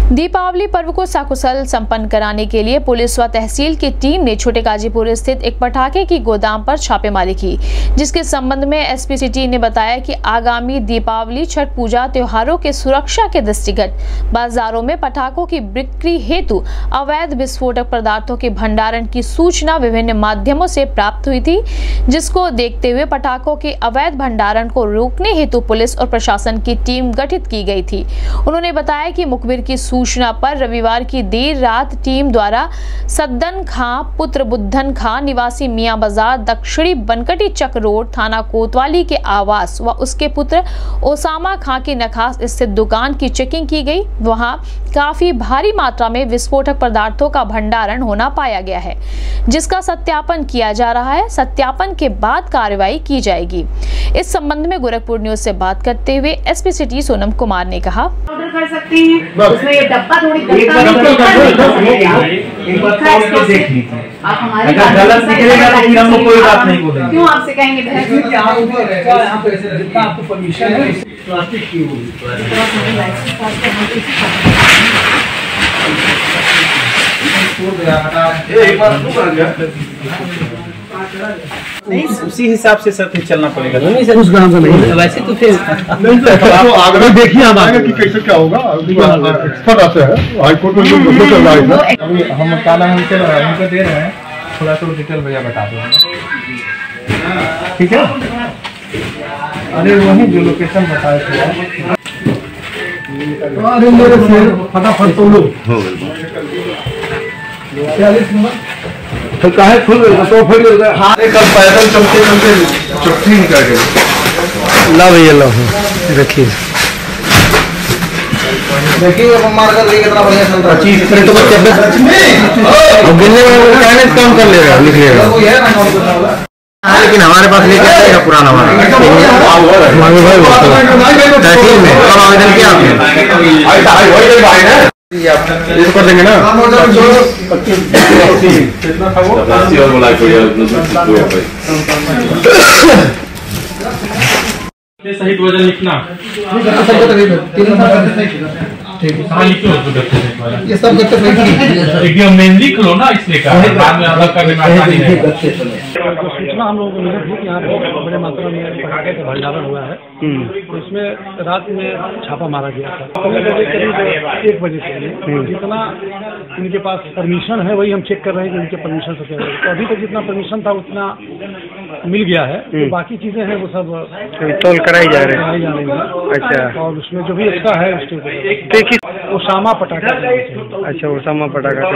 दीपावली पर्व को सकुशल संपन्न कराने के लिए पुलिस व तहसील की टीम ने छोटे गाजीपुर स्थित एक पटाखे की गोदाम पर छापेमारी की, जिसके संबंध में एसपी सिटी ने बताया कि आगामी दीपावली छठ पूजा त्योहारों के सुरक्षा के दृष्टिगत बाजारों में पटाखों की बिक्री हेतु अवैध विस्फोटक पदार्थों के भंडारण की सूचना विभिन्न माध्यमों से प्राप्त हुई थी, जिसको देखते हुए पटाखों के अवैध भंडारण को रोकने हेतु पुलिस और प्रशासन की टीम गठित की गई थी। उन्होंने बताया कि मुखबिर की सूचना पर रविवार की देर रात टीम द्वारा सद्दन खां पुत्र बुद्धन खां निवासी मियां बाजार दक्षिणी बनकटी चक रोड थाना कोतवाली के आवास व उसके पुत्र ओसामा खां की नखास स्थित दुकान की चेकिंग की गई। वहां काफी भारी मात्रा में विस्फोटक पदार्थों का भंडारण होना पाया गया है, जिसका सत्यापन किया जा रहा है। सत्यापन के बाद कार्रवाई की जाएगी। इस संबंध में गोरखपुर न्यूज से बात करते हुए एसपी सिटी सोनम कुमार ने कहा, ऑर्डर कर सकते हैं, उसमें ये डब्बा थोड़ी आप हमारी गलत निकलेगा तो फिर हम लोग कोई बात नहीं बोलेंगे। क्यों आपसे कहेंगे यहाँ पे जितना आपको परमिशन है प्लास्टिक की उसी हिसाब से सब चलना पड़ेगा। नहीं सर, उस गांव का नहीं, वैसे तो फिर तो आगे देखिए हम आगे कि कैसे क्या होगा। एक्सपर्ट आते हैं हाई कोर्ट में हम काला हमको दे रहे हैं, थोड़ा तो डिटेल भैया बता दो, ठीक है? अरे वही जो लोकेशन बताए थे, अरे मेरे फटाफट तो लो 40 नंबर तो काहे खुल गया तो फट गया। हां कल पैदल चलते चलते चुट्टी निकल गई। ला भैया ला देखिए अब मार कर देखिए कितना बढ़िया चल रहा है। 25 मिनट में अब गिनने में कहने काम कर लेगा लिख लेगा वो है ना कौन करना होगा। लेकिन हमारे पास लेके आएगा पुराना वाला मांगे भाई तहसील में कब आवेदन किया आपने? भाई ना ये कर देंगे ना। कितना था वो और बोला सही वजन लिखना ये सब एकदम मेन लिख लो ना, इसलिए बाद में अलग करने में आसानी है। सूचना हम लोगों को मिली थी कि यहाँ पे बड़े मात्रा में पटाखे का भंडारण हुआ है, तो इसमें रात में छापा मारा गया था। करीब 1 बजे से जितना इनके पास परमिशन है वही हम चेक कर रहे हैं कि इनके परमिशन से क्या है। तो अभी तक जितना परमिशन था उतना मिल गया है, तो बाकी चीजें हैं वो सब तौल कराई जा रही है। अच्छा, और उसमें जो भी एक्स्ट्रा है उसके ओसामा पटाखा। अच्छा, ओसामा पटाखा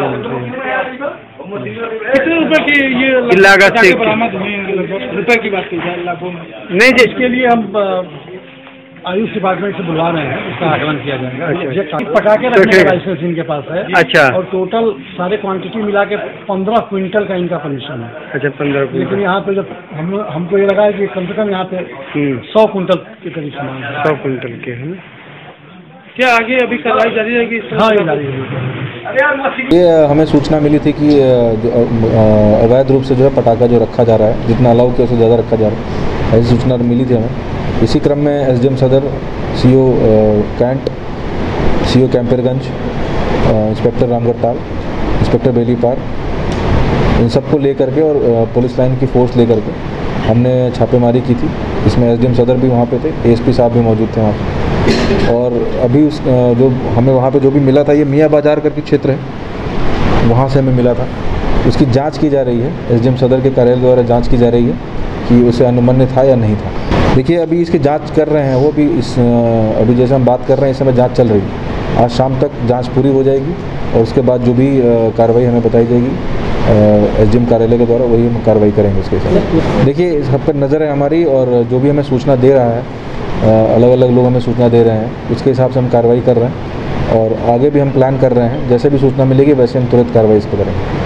कितने रुपए की ये लागत से बरामद हुए रुपए की बात की जाए लाखों में नहीं, जिसके लिए हम आयुष डिपार्टमेंट से बुला रहे हैं, उसका आकलन किया जाएगा। अच्छा, पटाखे रखने का लाइसेंस इनके पास है। अच्छा, और टोटल सारे क्वांटिटी मिला के 15 क्विंटल का इनका परमिशन है। अच्छा, 15 क्विंटल। लेकिन यहाँ पे जब हमको ये लगा है कि कम से कम यहाँ पे 100 क्विंटल के करीब सामान है। 100 क्विंटल के है। क्या आगे अभी कार्रवाई जारी रहेगी? हाँ, ये जारी रहेगी। ये हमें सूचना मिली थी कि अवैध रूप से जो है पटाखा जो रखा जा रहा है, जितना अलाउ किया उससे ज़्यादा रखा जा रहा है, ऐसी सूचना मिली थी हमें। इसी क्रम में SDM Sadar, CO Cantt, CO Campierganj, inspector Ramgarhtal, inspector Belipar, इन सबको लेकर के और पुलिस लाइन की फोर्स लेकर के हमने छापेमारी की थी। इसमें एसडीएम सदर भी वहाँ पे थे, एएसपी साहब भी मौजूद थे वहाँ पे। और अभी जो हमें वहाँ पे जो भी मिला था, ये मियाँ बाजार करके क्षेत्र है, वहाँ से हमें मिला था। उसकी जांच की जा रही है, एसडीएम सदर के कार्यालय द्वारा जांच की जा रही है कि उसे अनुमन्य था या नहीं था। देखिए, अभी इसकी जांच कर रहे हैं वो भी, अभी जैसे हम बात कर रहे हैं इस समय जांच चल रही है। आज शाम तक जांच पूरी हो जाएगी और उसके बाद जो भी कार्रवाई हमें बताई जाएगी एसडीएम कार्यालय के द्वारा, वही हम कार्रवाई करेंगे उसके साथ। देखिए, इस सब पर नज़र है हमारी, और जो भी हमें सूचना दे रहा है, अलग अलग लोग हमें सूचना दे रहे हैं, उसके हिसाब से हम कार्रवाई कर रहे हैं और आगे भी हम प्लान कर रहे हैं। जैसे भी सूचना मिलेगी वैसे हम तुरंत कार्रवाई इस पर करेंगे।